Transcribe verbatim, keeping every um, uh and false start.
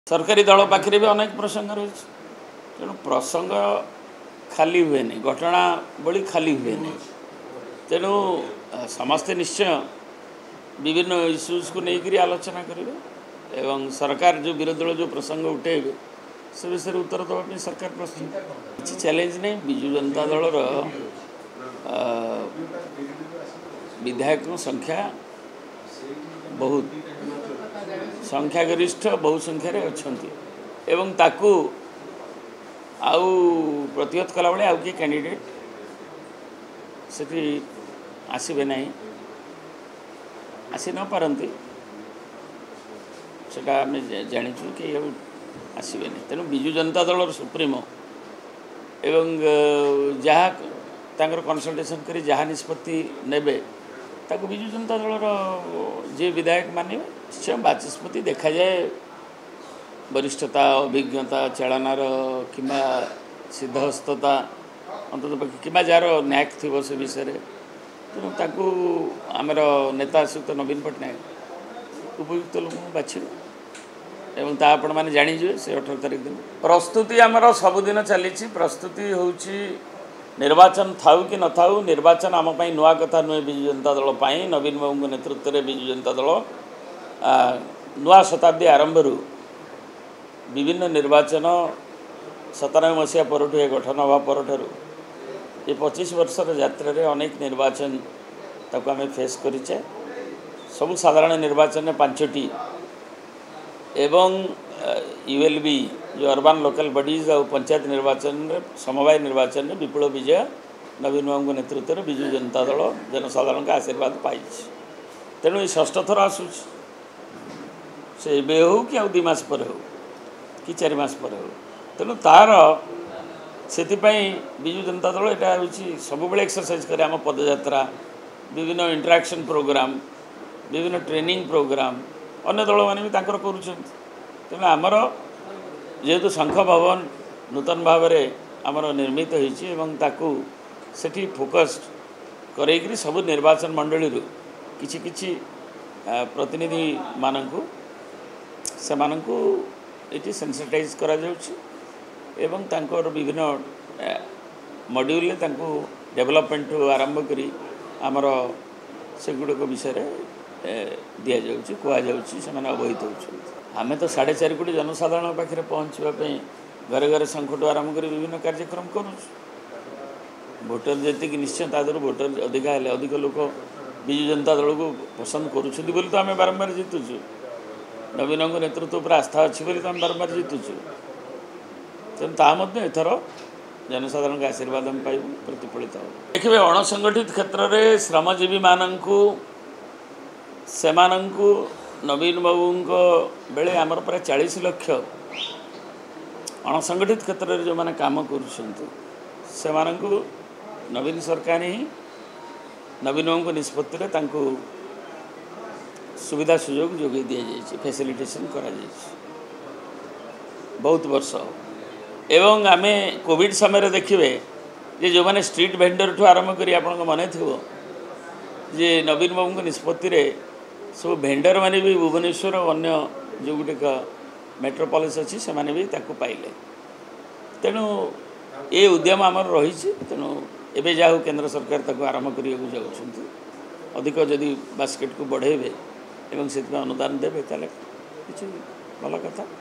सरकारी दल पाखे भी अनेक प्रसंग रही तेणु प्रसंग खाली हुए नहीं घटना बड़ी खाली हुए नहीं तेणु समस्ते निश्चय विभिन्न इश्यूज को लेकर आलोचना करेंगे एवं सरकार जो विरोधी दल जो प्रसंग उठेबे से विषय उत्तर देवाई सरकार प्रस्तुत किसी चैलेंज नहीं विजु जनता दलर विधायक संख्या बहुत संख्यागरिष्ठ बहु संख्यार अच्छा एवं ताकू आउ प्रतिहत कला बेले आउ किए कैंडिडेट से आसबे ना आसी न पारती सेटा आम जाचु कि आसबे नहीं तेणु विजु जनता दल सुप्रीमो एवं जहाँ तांकर कंसल्टेशन करी जहाँ निष्पत्ति नेबे ताको विजु जनता दलर जे विधायक माने निश्चय बाचस्पति देखा जाए वरिष्ठता अभिज्ञता चालनार कि सिद्धहस्तता अंतत कि जार न्याक थी से विषय तेणु ताकू आमर नेता श्रीयुक्त नवीन पट्टनायक उपयुक्त लोक बाछे एवं ता आपण मैंने जाणीजे से अठारह तारीख दिन प्रस्तुति आमर सबुदिन चली प्रस्तुति हूँ निर्वाचन थाऊ कि न थाऊ निर्वाचन आम नुआ कथा नुहे विजु जनता दल नवीन बाबू नेतृत्व में विजु जनता दल नुआ शताब्दी आरंभ विभिन्न निर्वाचन सतानबे मसीहा पर गठन हवा पर ये पच्चीस वर्षर यात्रा रे अनेक निर्वाचन ताको आम फेस करिचे सबु साधारण निर्वाचन में पांचटी एवं यूएलबी जो अर्बान लोकल बडीज और पंचायत निर्वाचन में समवाय निर्वाचन में विपुल विजय नवीन बाबू नेतृत्व में विजु जनता दल जनसाधारण का आशीर्वाद पाई तेणु ये षष्ठ थर आसूँ से हो कि आउ दुमास पर हो कि चार मास पर हो तेणु तार से विजु जनता दल यहाँ हूँ सब एक्सरसाइज करे आम पदयात्रा विभिन्न इंटराक्शन प्रोग्राम विभिन्न ट्रेनिंग प्रोग्राम अन्य दल मैंने भी कर तेणु आमर जेहेतु शंख भवन नूतन भाव में आमर निर्मित होती सेठी फोकस्ड कर सब निर्वाचन मंडली किछि किछि प्रतिनिधि मानकु से मानकु ये सेंसिटाइज करा जाउछि एवं तांकर विभिन्न मॉड्यूल डेवलपमेंट आरंभ करी आमर से गुड़क विषय दि जाउछि कुआ जाउछि से माने अवहित होउछि आमे तो साढ़े चार कोटी जनसाधारण पाखे पहुँचापी घरे घरे संकट आरंभ कर विभिन्न कार्यक्रम करूँ भोटर जी निश्चय तादर भोटर अधिका है अधिक लोक विजु जनता दल को पसंद करुँच तो आम बारंबार जीतुचु नवीन नेतृत्व पर आस्था अच्छी बोली तो आम बारंबार जीतुचु तेणु तामध्य एथर जनसाधारण का आशीर्वाद हम पाइबू प्रतिफलित हो देखिए अणसंगठित क्षेत्र में श्रमजीवी मानू से नवीन बाबू बेले आमर प्राय चालीस लक्ष अणसंगठित क्षेत्र में जो मैंने काम कर नवीन सरकार ही नवीन बाबू निष्पत्ति सुविधा सुजोग जोगे दि जाए फैसिलिटेशन करा बहुत वर्ष एवं आम कोविड समय देखिए जे जो मैंने स्ट्रीट भेंडर ठू आरंभ कर आपन मन थो जे नवीन बाबू निष्पत्ति सब भेंडर माने भी भुवनेश्वर अन्य जो गुटिक मेट्रोपोलिस अच्छी से माने भी ताकू पाइले तेणु ये उद्यम आमर रही तेणु एवं जहाँ केंद्र सरकार ताकू आरंभ करने जाऊँ अधिक जदि बास्केट को बढ़ेबे एवं से अनुदान देवे ताले किसी भल कथा।